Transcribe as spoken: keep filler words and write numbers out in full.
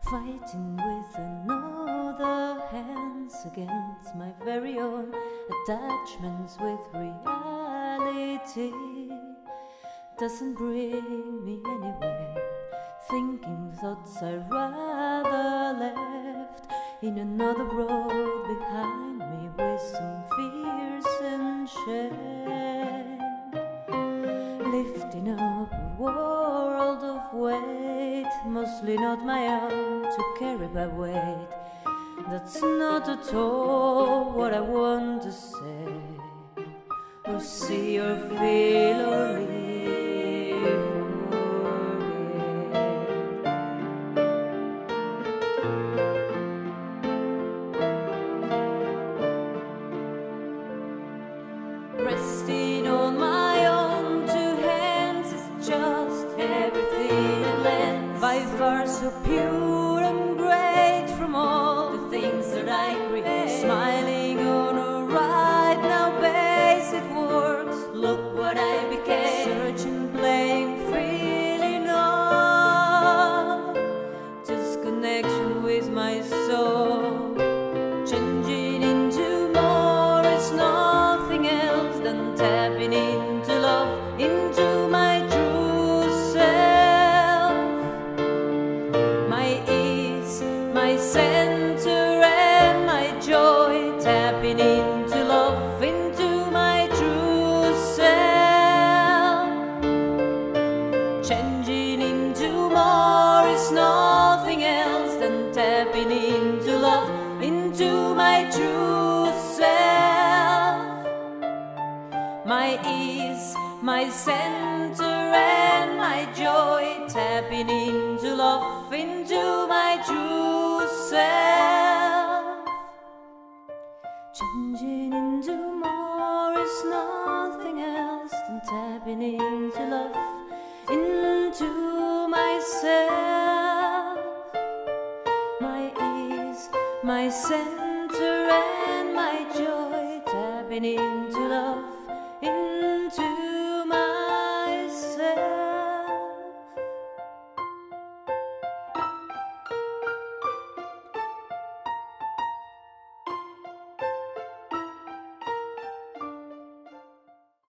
fighting with another hands against my very own attachments with reality. Doesn't bring me anywhere. Thinking thoughts I rather left in another road behind me with some fears and shame. Lifting up a world of weight, mostly not my own, to carry by weight. That's not at all what I want to say, or see or feel or live. Resting on my own two hands is just everything at length, by far so pure and great from all the things that I create. Smiling on a right now base, it works. Look what I became. Searching, playing freely now. Just connection with my soul. Changing into more is nothing else than tapping into love, into my true self. My ease, my center and my joy, tapping into love, into my true self. Changing into more is nothing else than tapping into love, into my true self. My ease, my center and my joy, tapping into love, into my true self. Changing into more is nothing else than tapping into love, into myself. My ease, my center and my joy, tapping into love,